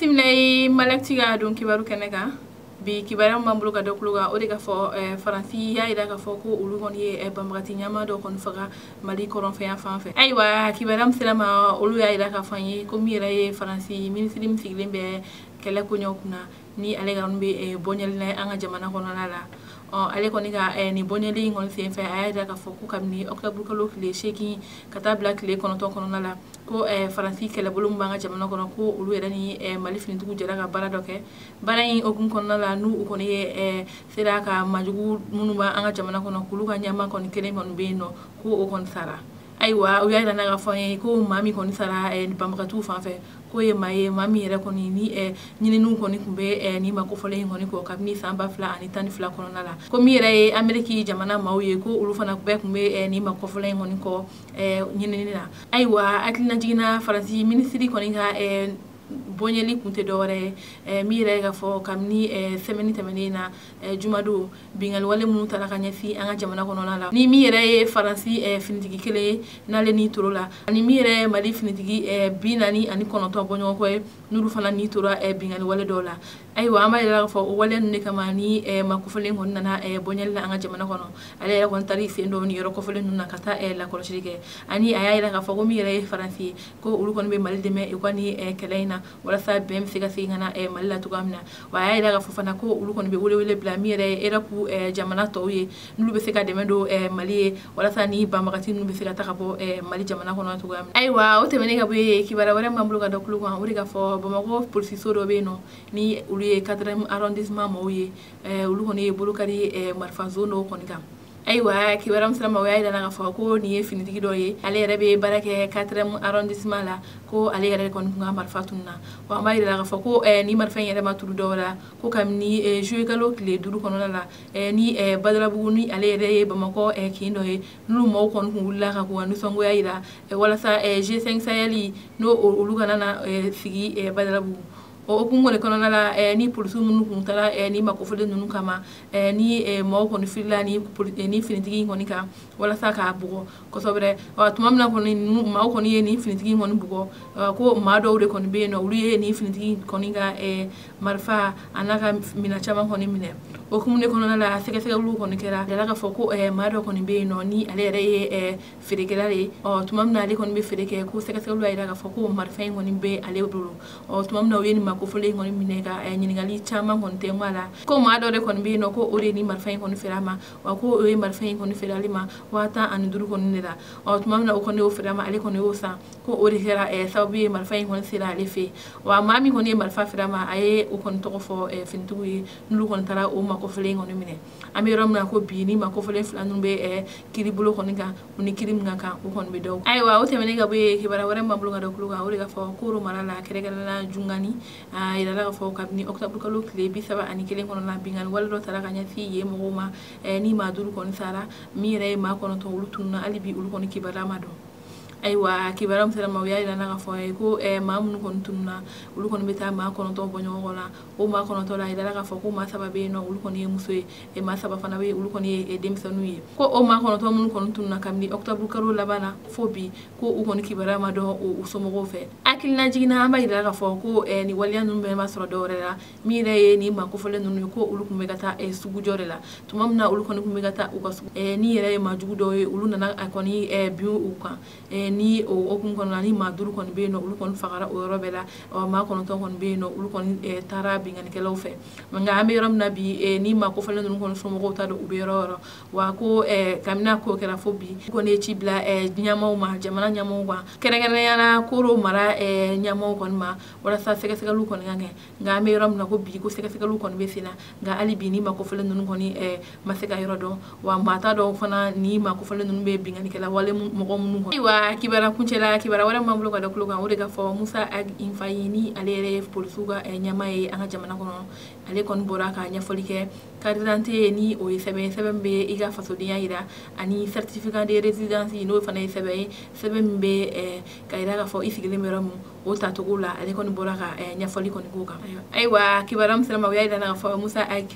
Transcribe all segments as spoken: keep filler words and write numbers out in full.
Simlay malaktiga don kibaru kenega bi kibaram mambulo ka dokluga o de ka fo faransi ya ida ka fo ko ulu kon ye bamrati nyama do kon faga mali koron fe afan fe aywa kibaram selama ulu ya ida ka fanye ko mira ye faransi ministre mi siglembe kala ko nyokuna ni ale ga be bonyal na anga jamana kono nala ale koni ka ni bonyali ngon se fe ayada ka fo ko kamni octobre ko lokle sheki kata black le kono to kono nala ko faransi kala bulum banga jamana kono ko ulu era ni mali fini tugu jara ka bara doke bara yin ogun kono nala nu ko ni sera ka majugu munu ba anga jamana kono kulu ka nyama kono kele mon be no ko o kon sara aywa o yaida na ga fo ko mami kono sara ni bambatu fanfe ko ye maye mami yɛrɛ kɔni ni ɛ ɲininu kɔni kun bɛ ɛ ni ma kofɔlen kɔni kɔ kabini san ba fila ani tan ni fila kɔnɔna la ko min yɛrɛ ye ameriki jamana maaw ye ko olu fana bɛɛ kun bɛ ɛ ni ma kofɔlen kɔni kɔ ɛ ɲinini na ayiwa hakilina jiginna faransi minisiri kɔni ka ɛ bonyeli kunte dɔwɛrɛ ɛ mi yɛrɛ ka fɔ kabini ɛ sɛmɛni tɛmɛnen na ɛ jumado bingali wale minnu taara ka ɲɛsin an ka jamana kɔnɔna la ni mi yɛrɛ ye faransi ɛ finitigi kelen ye n'ale ni toro la ani mi yɛrɛ mali finitigi ɛ bi naani ani kɔnɔntɔn bɔɲɔgɔnkɔ ye n'olu fana ni tora ɛ bingali wale dɔw la ayiwa an b'a yɛrɛ ka fɔ o wale ninnu de kama ni ɛ ma kofɔlen kɔni nana ɛ bonyeli la an ka jamana kɔnɔ ale yɛrɛ kɔni taara sen dɔw ni yɔrɔ kɔfɔlen ninnu na ka taa ɛ lakɔlɔsili kɛ ani a y'a yɛrɛ k'a fɔ ko min yɛrɛ ye faransi ye ko olu kɔni bɛ mali dɛmɛ u ka ni ɛ kɛlɛ in na walasa bɛn bɛ se ka segin ka na mali la cogoya min na wa a y'a yɛrɛ k'a fɔ fana ko olu kɔni bɛ welewele bila min yɛrɛ ye erapu jamana tɔw ye n'olu bɛ se ka dɛmɛ don mali ye walasa ni banbagati ninnu bɛ se ka ta ka bɔ mali jamana kɔnɔ cogoya min na ayiwa o tɛmɛnen ka bɔ yen kibaruya wɛrɛ m'an bolo ka da kulo kan o de ka fɔ bamakɔ polisiso dɔ bɛ yen nɔ ni olu ye quatrième arrondissement maaw ye olu kɔni ye bolokari marifa zone dɔw kɔni kan ayiwa kibaruya min sera ma o y'a yira k'a fɔ ko nin ye finitigi dɔ ye ale yɛrɛ bɛ baara kɛ quatrième arrondissement la ko ale yɛrɛ kɔni kun ka marifa tununa wa an b'a yira k'a fɔ ko ni marifa in yɛrɛ ma turu dɔw la ko kabini juillet kalo tile duuru kɔnɔna la ni badalabugu ni ale yɛrɛ ye bamakɔ kin dɔ ye n'olu maaw kɔni kun wulila ka k'u ka nisɔngoya yira walasa G cinq Sahel n'o olu kana na sigi badalabugu o hukumu de kɔnɔna la ni polisiw minnu kun taara ni makofɔlen ninnu kama ni maaw kɔni filila ni ni finitigi kɔni kan walasa k'a bugɔ kosɛbɛ tuma min na kɔni maaw kɔni ye ni finitigi kɔni bugɔ ko maa dɔw de kɔni bɛ yen nɔ olu ye ni finitigi kɔni ka marifa a n'a ka minɛn caman kɔni minɛ o hukumu de kɔnɔna la sɛgɛsɛgɛliw kɔni kɛra a yɛrɛ k'a fɔ ko maa dɔ kɔni bɛ yen nɔ ni ale yɛrɛ ye feerekɛla de ye tuma min na ale kɔni bɛ feere kɛ ko sɛgɛsɛgɛliw y'a yira k'a fɔ ko marifa in kɔni bɛ ale bolo tuma min na o ye nin makofɔlen kɔni minɛ ka ɲininkali caman kɔni tɛ ŋɔ a la ko maa dɔ de kɔni bɛ yen nɔ ko o de ni marifa in kɔni feere a ma wa ko o ye marifa in kɔni feere ale ma waa tan ani duuru kɔni de la tuma min na o kɔni y'o feere a ma ale kɔni y'o san ko o de kɛra sababu ye marifa in kɔni sera ale fɛ wa maa min kɔni ye marifa feere a ma a ye o kɔni tɔgɔ fɔ finitigiw ye n'olu kɔni taara o makofɔlen kɔni minɛ an bɛ yɔrɔ min na ko bi ni makofɔlen fila ninnu bɛ kiri bolo kɔni kan u ni kiri min ka kan o kɔni bɛ dɔw ayiwa o tɛmɛnen ka bɔ yen kibaruya wɛrɛ m'an bolo ka da kulo kan o de ka fɔ Koro mara la kɛrɛnkɛrɛnnenya jungani a yirala k'a fɔ kabini octobre kalo tile bi saba ani kelen kɔnɔna binganni wale dɔ taara ka ɲɛsin yen mɔgɔw ma ni maa duuru kɔni sara min yɛrɛ ye maa kɔnɔntɔn olu tununa hali bi olu kɔni kibaruya ma dɔn ayiwa kibaruya min sera ma o y'a yira k'a fɔ ko maa minnu kɔni tununa olu kɔni bɛ taa maa kɔnɔntɔn bɔ ɲɔgɔn na o maa kɔnɔntɔn la a yirala k'a fɔ ko maa saba bɛ yen nɔ olu kɔni ye muso ye maa saba fana bɛ yen olu kɔni ye denmisɛnninw ye ko o maa kɔnɔntɔn minnu kɔni tununa kabini octobre kalo laban na fo bi ko u kɔni kibaruya ma dɔn u somɔgɔw fɛ hakilina jiginna an b'a yira k'a fɔ ko nin waleya ninnu bɛɛ ma sɔrɔ dɔwɛrɛ la min yɛrɛ ye nin makofɔlen ninnu ye ko olu tun bɛ ka taa sugujɔ de la tuma min na olu kɔni tun bɛ ka taa u ka sugu ni yɛrɛ ye maa jugu dɔw ye olu nana a kɔni bin u kan ni o kɔnɔna ni maa duuru kɔni bɛ yen nɔ olu kɔni fagara o yɔrɔ bɛɛ la maa kɔnɔntɔn kɔni bɛ yen nɔ olu kɔni taara bingannikɛlaw fɛ nka an bɛ yɔrɔ min na bi ni maa kofɔlen ninnu kɔni somɔgɔw ta don u bɛ yɔrɔ yɔrɔ wa ko kabini ko kɛra fo bi kɔni ye ci bila ɲɛmaaw ma jamana ɲɛmaaw kan kɛrɛnkɛrɛnnenya la Koro mara ɲɛmaaw kɔni ma walasa sɛgɛsɛgɛliw kɔni ka kɛ nka an bɛ yɔrɔ min na ko bi ko sɛgɛsɛgɛliw kɔni bɛ sen na nka hali bi ni maa kofɔlen ninnu kɔni ma se ka yɔrɔ dɔn wa maa t'a dɔn fana ni maa kofɔlen ninnu bɛ bingannikɛla wale mɔgɔ minnu kɔnɔ ayiwa kibaruya kuncɛla kibaruya wɛrɛ m'an bolo ka da kulo kan o de ka fɔ Musa Ag Infayi ni ale yɛrɛ ye polisiw ka ɲɛmaa ye an ka jamana kɔnɔ ale kɔni bɔra ka ɲɛfɔli kɛ carte d'identité ni o ye sɛbɛn sɛbɛn min bɛ i ka fasodenya yira ani certificat de résidence n'o fana ye sɛbɛn ye sɛbɛn min bɛ ka yira k'a fɔ i sigilen bɛ yɔrɔ min o tacogo la ale kɔni bɔra ka ɲɛfɔli kɔni k'o kan ayiwa kibaruya min sera ma o y'a yira k'a fɔ Musa Ag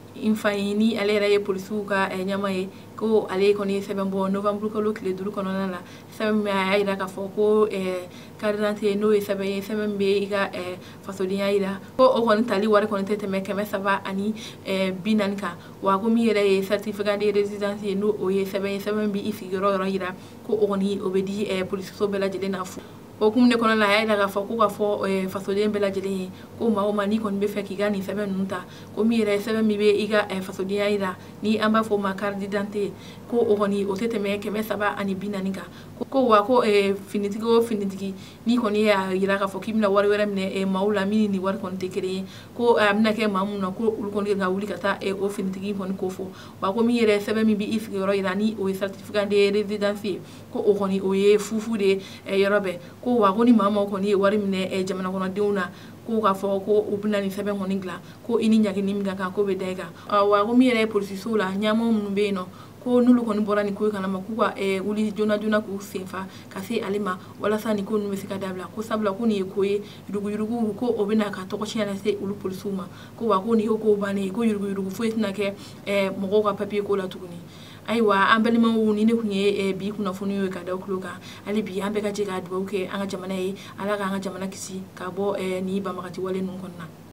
infayini ale yɛrɛ ye polisiw ka ɲama ye ko ale kɔni ye sɛbɛn bɔ novembre kalo tile duuru kɔnɔna la sɛbɛn min a y'a yira k'a fɔ ko carte d'identité n'o ye sɛbɛn ye sɛbɛn min bɛ i ka fasodenya yira ko o kɔni tali wari kɔni tɛ tɛmɛ kɛmɛ saba ani bi naani kan wa ko min yɛrɛ ye certificat de résidence ye n'o o ye sɛbɛn ye sɛbɛn bɛ i sigiyɔrɔ yɔrɔ yira ko o kɔni o bɛ di polisiso bɛɛ lajɛlen na fu o kun de kɔnɔ la a y'a yira k'a fɔ ko ka fɔ fasoden bɛɛ lajɛlen ye ko maa o maa n'i kɔni bɛ fɛ k'i ka nin sɛbɛn ninnu ta ko min yɛrɛ sɛbɛn min bɛ i ka fasodenya yira ni an b'a fɔ o ma carte d'identité ko o kɔni o tɛ tɛmɛ kɛmɛ saba ani bi naani kan ko wa ko finitigi o finitigi n'i kɔni y'a yira k'a fɔ k'i bɛna wari wɛrɛ minɛ maaw la min ni wari kɔni tɛ kelen ye ko a bɛna kɛ maa mun na ko olu kɔni ka wuli ka taa o finitigi kɔni ko fɔ wa ko min yɛrɛ sɛbɛn min bɛ i sigiyɔrɔ yira ni o ye certificat de résidence ye ko o kɔni o ye fufu de yɔrɔ bɛɛ ko wa ko ni maa maaw kɔni ye wari minɛ jamana kɔnɔdenw na ko k'a fɔ ko u bɛna nin sɛbɛn kɔni dilan ko i ni ɲagini min ka kan ko bɛ da i kan wa ko min yɛrɛ ye polisisow la ɲɛmɔgɔ minnu bɛ yen nɔ ko n'olu kɔni bɔra nin ko in kalama k'u ka wuli joona joona k'u senfa ka se ale ma walasa nin ko ninnu bɛ se ka dabila ko sabula ko nin ye ko ye yuruguyurugu ko o bɛna ka tɔgɔtiɲɛ lase olu polisiw ma ko wa ko nin y'o ko bannen ye ko yuruguyurugu foyi tɛna kɛ mɔgɔw ka papiye ko la tuguni ayiwa an balimaw ni ne kun ye bi kunnafoni ye ka da tulo kan hali bi an bɛɛ ka jɛ ka dugawu kɛ an ka jamana ye ala k'an ka jamana kisi ka bɔ nin banbagati wale ninnu kɔnɔna